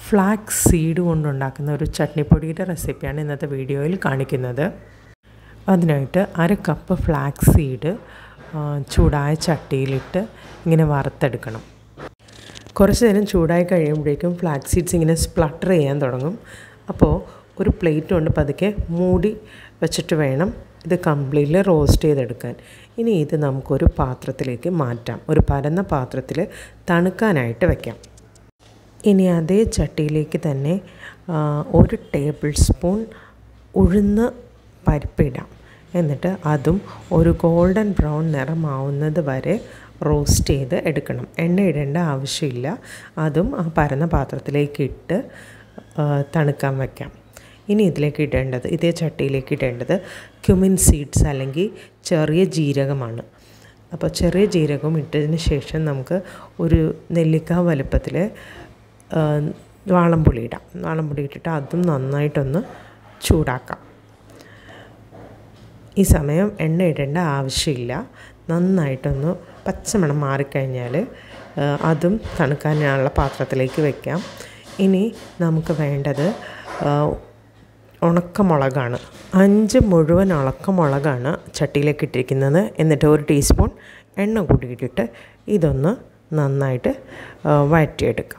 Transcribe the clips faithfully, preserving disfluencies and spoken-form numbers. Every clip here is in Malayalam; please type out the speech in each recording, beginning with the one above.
ഫ്ലാക്സ് സീഡ് കൊണ്ടുണ്ടാക്കുന്ന ഒരു ചട്നിപ്പൊടിയുടെ റെസിപ്പിയാണ് ഇന്നത്തെ വീഡിയോയിൽ കാണിക്കുന്നത്. അതിനായിട്ട് അര കപ്പ് ഫ്ലാക്സ് സീഡ് ചൂടായ ചട്ടിയിലിട്ട് ഇങ്ങനെ വറുത്തെടുക്കണം. കുറച്ച് നേരം ചൂടായി കഴിയുമ്പോഴേക്കും ഫ്ലാക്സ് സീഡ്സ് ഇങ്ങനെ സ്പ്ലട്ടർ ചെയ്യാൻ തുടങ്ങും. അപ്പോൾ ഒരു പ്ലേറ്റ് കൊണ്ട് പതുക്കെ മൂടി വെച്ചിട്ട് വേണം ഇത് കംപ്ലീറ്റ്ലി റോസ്റ്റ് ചെയ്തെടുക്കാൻ. ഇനി ഇത് നമുക്കൊരു പാത്രത്തിലേക്ക് മാറ്റാം. ഒരു പരന്ന പാത്രത്തിൽ തണുക്കാനായിട്ട് വയ്ക്കാം. ഇനി അതേ ചട്ടിയിലേക്ക് തന്നെ ഒരു ടേബിൾ സ്പൂൺ ഉഴുന്ന് പരിപ്പിടാം. എന്നിട്ട് അതും ഒരു ഗോൾഡൻ ബ്രൗൺ നിറമാവുന്നത് വരെ റോസ്റ്റ് ചെയ്ത് എടുക്കണം. എണ്ണ ഇടേണ്ട ആവശ്യമില്ല. അതും ആ പരന്ന പാത്രത്തിലേക്ക് ഇട്ട് തണുക്കാൻ വയ്ക്കാം. ഇനി ഇതിലേക്ക് ഇടേണ്ടത് ഇതേ ചട്ടിയിലേക്ക് ഇടേണ്ടത് ക്യുമിൻ സീഡ്സ് അല്ലെങ്കിൽ ചെറിയ ജീരകമാണ്. അപ്പോൾ ചെറിയ ജീരകം ഇട്ടതിന് ശേഷം നമുക്ക് ഒരു നെല്ലിക്ക വലുപ്പത്തിൽ വാളംപുളി ഇടാം. വാളംപുളി ഇട്ടിട്ട് അതും നന്നായിട്ടൊന്ന് ചൂടാക്കാം. ഈ സമയം എണ്ണ ഇടേണ്ട ആവശ്യമില്ല. നന്നായിട്ടൊന്ന് പച്ചമണം മാറിക്കഴിഞ്ഞാൽ അതും തണുക്കാനുള്ള പാത്രത്തിലേക്ക് വയ്ക്കാം. ഇനി നമുക്ക് വേണ്ടത് ഉണക്കമുളകാണ്. അഞ്ച് മുഴുവൻ ഉണക്കമുളകാണ് ചട്ടിയിലേക്ക് ഇട്ടിരിക്കുന്നത്. എന്നിട്ട് ഒരു ടീസ്പൂൺ എണ്ണ കൂട്ടിയിട്ടിട്ട് ഇതൊന്ന് നന്നായിട്ട് വഴറ്റിയെടുക്കാം.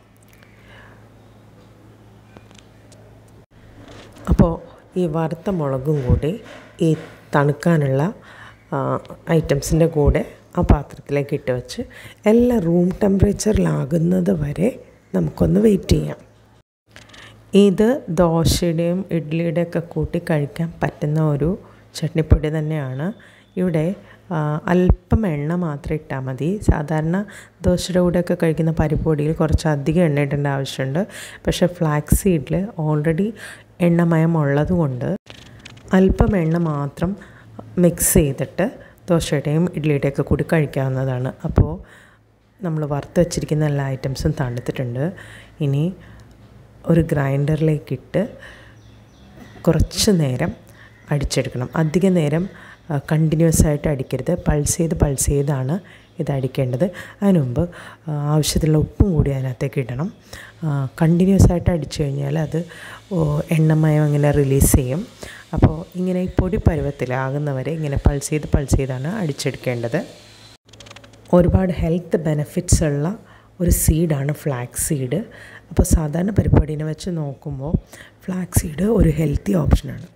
അപ്പോൾ ഈ വറുത്ത മുളകും കൂടി ഈ തണുക്കാനുള്ള ഐറ്റംസിൻ്റെ കൂടെ ആ പാത്രത്തിലേക്ക് ഇട്ട് വെച്ച് എല്ലാം റൂം ടെമ്പറേച്ചറിലാകുന്നത് വരെ നമുക്കൊന്ന് വെയിറ്റ് ചെയ്യാം. ഇത് ദോശയുടെയും ഇഡ്ഡലിയുടെയൊക്കെ കൂട്ടി കഴിക്കാൻ പറ്റുന്ന ഒരു ചട്നിപ്പൊടി തന്നെയാണ്. ഇവിടെ അല്പം എണ്ണ മാത്രം ഇട്ടാൽ മതി. സാധാരണ ദോശയുടെ കൂടെയൊക്കെ കഴിക്കുന്ന പരിപ്പൊടിയിൽ കുറച്ച് അധികം എണ്ണ ഇടേണ്ട ആവശ്യമുണ്ട്. പക്ഷേ ഫ്ലാക്സ് സീഡിൽ ഓൾറെഡി എണ്ണമയം ഉള്ളതുകൊണ്ട് അല്പം എണ്ണ മാത്രം മിക്സ് ചെയ്തിട്ട് ദോശയുടെയും ഇഡ്ഡലിയുടെയൊക്കെ കൂടി കഴിക്കാവുന്നതാണ്. അപ്പോൾ നമ്മൾ വറുത്ത് വച്ചിരിക്കുന്ന എല്ലാ ഐറ്റംസും തണുത്തിട്ടുണ്ട്. ഇനി ഒരു ഗ്രൈൻഡറിലേക്കിട്ട് കുറച്ച് നേരം അടിച്ചെടുക്കണം. അധിക നേരം കണ്ടിന്യൂസ് ആയിട്ട് അടിക്കരുത്. പൾസ് ചെയ്ത് പൾസ് ചെയ്താണ് ഇത് അടിക്കേണ്ടത്. അതിന് മുമ്പ് ആവശ്യത്തിലുള്ള ഉപ്പും കൂടി അതിനകത്തേക്ക് ഇടണം. കണ്ടിന്യൂസ് ആയിട്ട് അടിച്ചു കഴിഞ്ഞാൽ അത് എണ്ണമയം അങ്ങനെ റിലീസ് ചെയ്യും. അപ്പോൾ ഇങ്ങനെ ഈ പൊടി പരുവത്തിലാകുന്നവരെ ഇങ്ങനെ പൾസ് ചെയ്ത് പൾസ് ചെയ്താണ് അടിച്ചെടുക്കേണ്ടത്. ഒരുപാട് ഹെൽത്ത് ബെനിഫിറ്റ്സ് ഉള്ള ഒരു സീഡാണ് ഫ്ലാക്സ് സീഡ്. അപ്പോൾ സാധാരണ പരിപാടിനെ വെച്ച് നോക്കുമ്പോൾ ഫ്ലാക്സ് സീഡ് ഒരു ഹെൽത്തി ഓപ്ഷനാണ്.